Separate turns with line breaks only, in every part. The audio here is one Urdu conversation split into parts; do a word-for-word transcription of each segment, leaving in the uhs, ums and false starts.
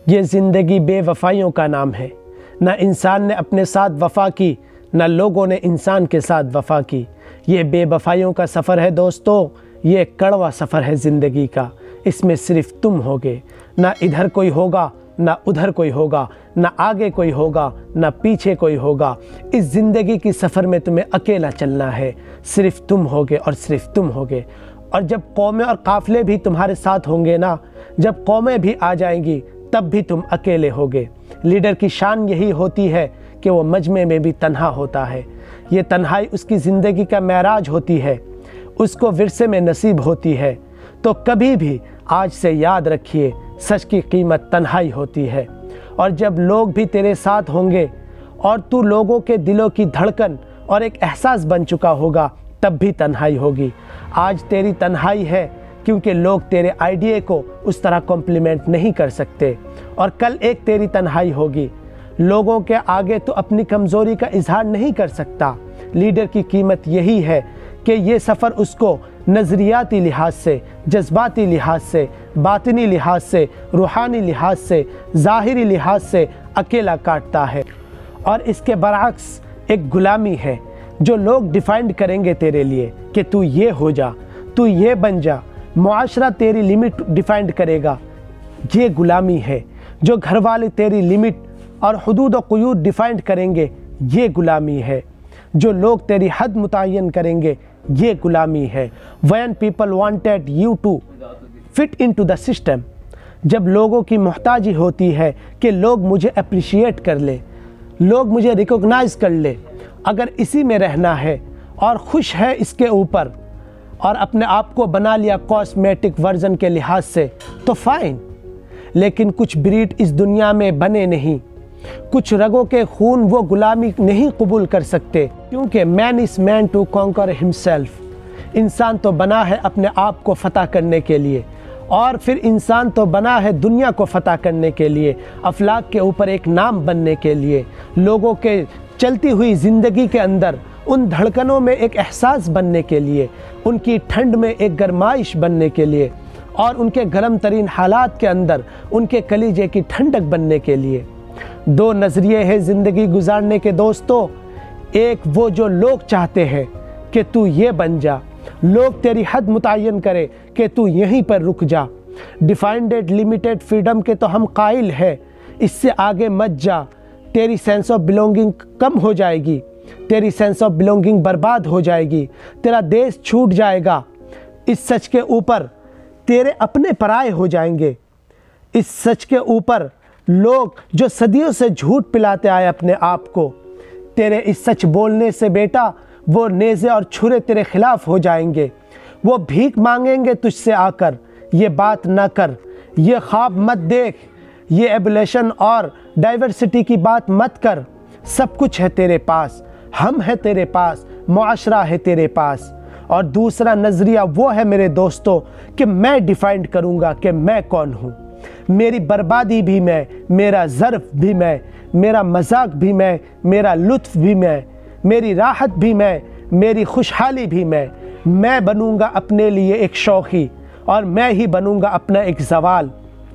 یہ زندگی بے وفائیوں کا نام ہے۔ نہ انسان نے اپنے ساتھ وفا کی، نہ لوگوں نے انسان کے ساتھ وفا کی۔ یہ بے وفائیوں کا سفر ہے دوستو، یہ کڑوا سفر ہے زندگی کا۔ اس میں صرف تم ہوگے، نہ ادھر کوئی ہوگا، نہ ادھر کوئی ہوگا، نہ آگے کوئی ہوگا، نہ پیچھے کوئی ہوگا۔ اس زندگی کی سفر میں تمہیں اکیلا چلنا ہے، صرف تم ہوگے اور صرف تم ہوگے۔ اور جب قومیں اور قافلے بھی تمہارے ساتھ ہوں گے نا، جب قومیں بھی آ جائیں گی، تب بھی تم اکیلے ہوگے۔ لیڈر کی شان یہی ہوتی ہے کہ وہ مجمع میں بھی تنہا ہوتا ہے۔ یہ تنہائی اس کی زندگی کا معراج ہوتی ہے، اس کو ورثے میں نصیب ہوتی ہے۔ تو کبھی بھی آج سے یاد رکھیے، سچ کی قیمت تنہائی ہوتی ہے۔ اور جب لوگ بھی تیرے ساتھ ہوں گے اور تو لوگوں کے دلوں کی دھڑکن اور ایک احساس بن چکا ہوگا، تب بھی تنہائی ہوگی۔ آج تیری تنہائی ہے کیونکہ لوگ تیرے آئیڈیا کو اس طرح کمپلیمنٹ نہیں کر سکتے، اور کل ایک تیری تنہائی ہوگی۔ لوگوں کے آگے تو اپنی کمزوری کا اظہار نہیں کر سکتا۔ لیڈر کی قیمت یہی ہے کہ یہ سفر اس کو نظریاتی لحاظ سے، جذباتی لحاظ سے، باطنی لحاظ سے، روحانی لحاظ سے، ظاہری لحاظ سے اکیلا کاٹتا ہے۔ اور اس کے برعکس ایک غلامی ہے جو لوگ ڈیفائنڈ کریں گے تیرے لیے کہ تو یہ ہو جا، تو یہ بن جا۔ معاشرہ تیری لمٹ ڈیفائنڈ کرے گا، یہ غلامی ہے۔ جو گھر والے تیری لمٹ اور حدود و قیود ڈیفائنڈ کریں گے، یہ غلامی ہے۔ جو لوگ تیری حد متعین کریں گے، یہ غلامی ہے۔ when people wanted you to fit into the system، جب لوگوں کی محتاجی ہوتی ہے کہ لوگ مجھے اپریشیٹ کر لے، لوگ مجھے ریکوگنائز کر لے، اگر اسی میں رہنا ہے اور خوش ہے اس کے اوپر اور اپنے آپ کو بنا لیا کاسمیٹک ورژن کے لحاظ سے، تو فائن۔ لیکن کچھ بریڈ اس دنیا میں بنے نہیں، کچھ رگوں کے خون وہ غلامی نہیں قبول کر سکتے، کیونکہ man is meant to conquer himself. انسان تو بنا ہے اپنے آپ کو فتح کرنے کے لیے، اور پھر انسان تو بنا ہے دنیا کو فتح کرنے کے لیے، افلاک کے اوپر ایک نام بننے کے لیے، لوگوں کے چلتی ہوئی زندگی کے اندر ان دھڑکنوں میں ایک احساس بننے کے لیے، ان کی ٹھنڈ میں ایک گرمائش بننے کے لیے، اور ان کے گرم ترین حالات کے اندر ان کے کلیجے کی ٹھنڈک بننے کے لیے۔ دو نظریے ہیں زندگی گزارنے کے دوستو، ایک وہ جو لوگ چاہتے ہیں کہ تو یہ بن جا، لوگ تیری حد متعین کرے کہ تو یہیں پر رک جا۔ ڈیفائنڈڈ لمیٹڈ فریڈم کے تو ہم قائل ہیں، اس سے آگے مت جا، تیری سینس آف بلونگنگ کم ہو جائے گی، تیری سینس آف بلونگنگ برباد ہو جائے گی، تیرا دیش چھوٹ جائے گا۔ اس سچ کے اوپر تیرے اپنے پرائے ہو جائیں گے۔ اس سچ کے اوپر لوگ جو صدیوں سے جھوٹ پلاتے آئے اپنے آپ کو، تیرے اس سچ بولنے سے بیٹا وہ نیزے اور چھرے تیرے خلاف ہو جائیں گے۔ وہ بھیک مانگیں گے تجھ سے آ کر، یہ بات نہ کر، یہ خواب مت دیکھ، یہ ایبولیشن اور ڈائیورسٹی کی بات مت کر۔ سب کچھ ہے تیرے پاس، ہم ہے تیرے پاس، معاشرہ ہے تیرے پاس۔ اور دوسرا نظریہ وہ ہے میرے دوستو کہ میں ڈیفائنڈ کروں گا کہ میں کون ہوں۔ میری بربادی بھی میں، میرا ظرف بھی میں، میرا مذاق بھی میں، میرا لطف بھی میں، میری راحت بھی میں، میری خوشحالی بھی میں۔ میں بنوں گا اپنے لیے ایک شوخی، اور میں ہی بنوں گا اپنا ایک زوال۔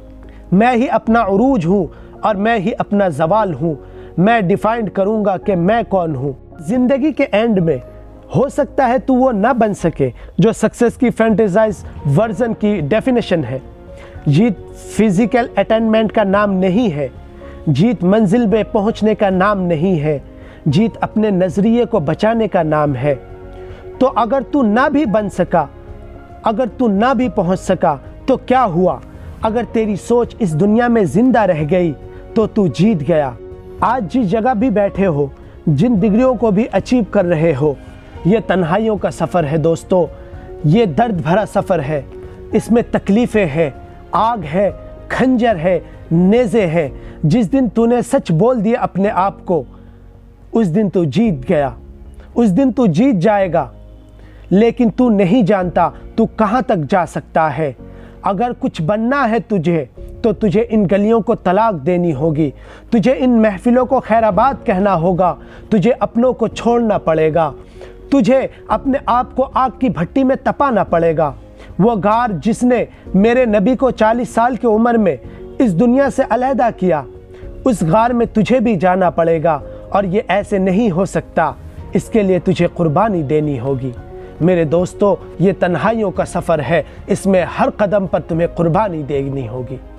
میں ہی اپنا عروج ہوں اور میں ہی اپنا زوال ہوں۔ میں ڈیفائنڈ کروں گا کہ میں کون ہوں۔ زندگی کے اینڈ میں ہو سکتا ہے تو وہ نہ بن سکے جو سکسیس کی فینٹیسائز ورژن کی ڈیفینیشن ہے۔ جیت فزیکل اٹینمنٹ کا نام نہیں ہے، جیت منزل میں پہنچنے کا نام نہیں ہے، جیت اپنے نظریے کو بچانے کا نام ہے۔ تو اگر تو نہ بھی بن سکا، اگر تو نہ بھی پہنچ سکا تو کیا ہوا؟ اگر تیری سوچ اس دنیا میں زندہ رہ گئی تو تو جیت گیا۔ آج جس جگہ بھی بیٹھے ہو، جن ڈگریوں کو بھی اچیو کر رہے ہو، یہ تنہائیوں کا سفر ہے دوستو، یہ درد بھرا سفر ہے، اس میں تکلیفیں ہیں، آگ ہے، کھنجر ہے، نیزے ہیں۔ جس دن تو نے سچ بول دیا اپنے آپ کو، اس دن تو جیت گیا، اس دن تو جیت جائے گا۔ لیکن تو نہیں جانتا تو کہاں تک جا سکتا ہے۔ اگر کچھ بننا ہے تجھے تو تجھے ان گلیوں کو طلاق دینی ہوگی، تجھے ان محفلوں کو خیر آباد کہنا ہوگا، تجھے اپنوں کو چھوڑنا پڑے گا، تجھے اپنے آپ کو آگ کی بھٹی میں تپانا پڑے گا۔ وہ غار جس نے میرے نبی کو چالیس سال کی عمر میں इस दुनिया से अलहदा किया, उस गार में तुझे भी जाना पड़ेगा और ये ऐसे नहीं हो सकता, इसके लिए तुझे कुर्बानी देनी होगी। मेरे दोस्तों, ये तन्हाइयों का सफ़र है, इसमें हर कदम पर तुम्हें कुर्बानी देनी होगी।